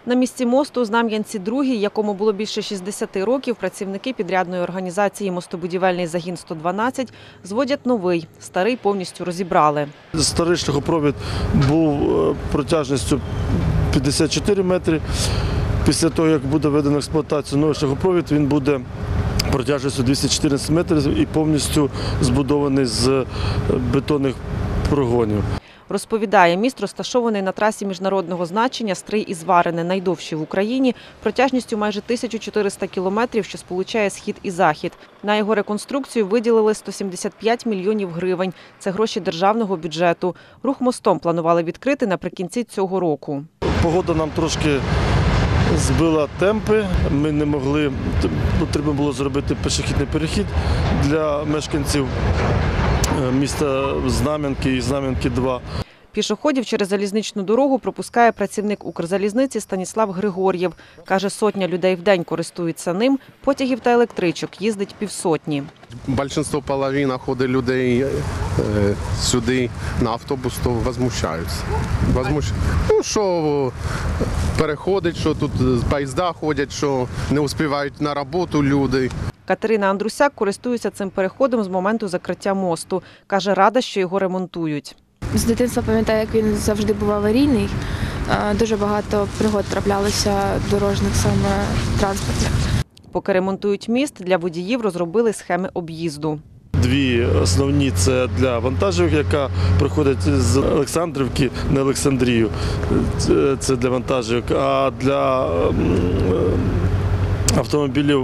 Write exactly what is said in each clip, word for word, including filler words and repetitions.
На місці мосту у Знам'янці-Другій, якому було більше шістдесяти років, працівники підрядної організації «Мостобудівельний загін сто дванадцять» зводять новий. Старий повністю розібрали. Старий шляхопровід був протяжністю п'ятдесят чотири метри. Після того, як буде введено в експлуатацію новий шляхопровід, він буде протяжністю двісті чотирнадцять метрів і повністю збудований з бетонних прогонів. Розповідає, міст розташований на трасі міжнародного значення Стрий із Варине, найдовший в Україні, протяжністю майже тисячу чотириста кілометрів, що сполучає схід і захід. На його реконструкцію виділили сто сімдесят п'ять мільйонів гривень. Це гроші державного бюджету. Рух мостом планували відкрити наприкінці цього року. Погода нам трошки збила темпи. Ми не могли, потрібно було зробити пішохідний перехід для мешканців міста Знам'янки і Знам'янки-два. Пішоходів через залізничну дорогу пропускає працівник Укрзалізниці Станіслав Григор'єв. Каже, сотня людей в день користуються ним, потягів та електричок їздить півсотні. Більшість, половина ходить людей сюди на автобус, то возмущаються. Возмущ... Ну, що переходить, що тут поїзда ходять, що не встигають на роботу люди. Катерина Андрусяк користується цим переходом з моменту закриття мосту. Каже, рада, що його ремонтують. З дитинства пам'ятаю, як він завжди був аварійний. Дуже багато пригод траплялося дорожніх саме транспортних. Поки ремонтують міст, для водіїв розробили схеми об'їзду. Дві основні – це для вантажівок, яка приходить з Олександрівки на Олександрію. Це для вантажівок. А для автомобілів,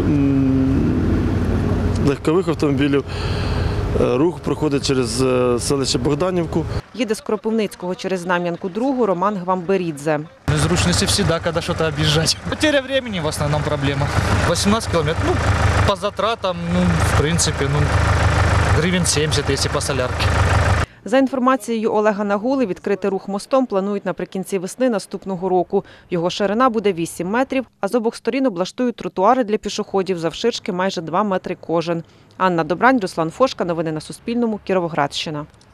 легкових автомобілів, рух проходить через селище Богданівку. Їде з Кропивницького через Знам'янку-Другу Роман Гвамберідзе. Незручности всегда, когда что-то объезжать. Потеря времени в основном проблема. восемнадцать километров, ну, по затратам, ну, в принципе, ну, гривен сімдесят, если по солярке. За інформацією Олега Нагули, відкрити рух мостом планують наприкінці весни наступного року. Його ширина буде вісім метрів, а з обох сторін облаштують тротуари для пішоходів завширшки майже два метри кожен. Анна Добрань, Руслан Фошка. Новини на Суспільному. Кіровоградщина.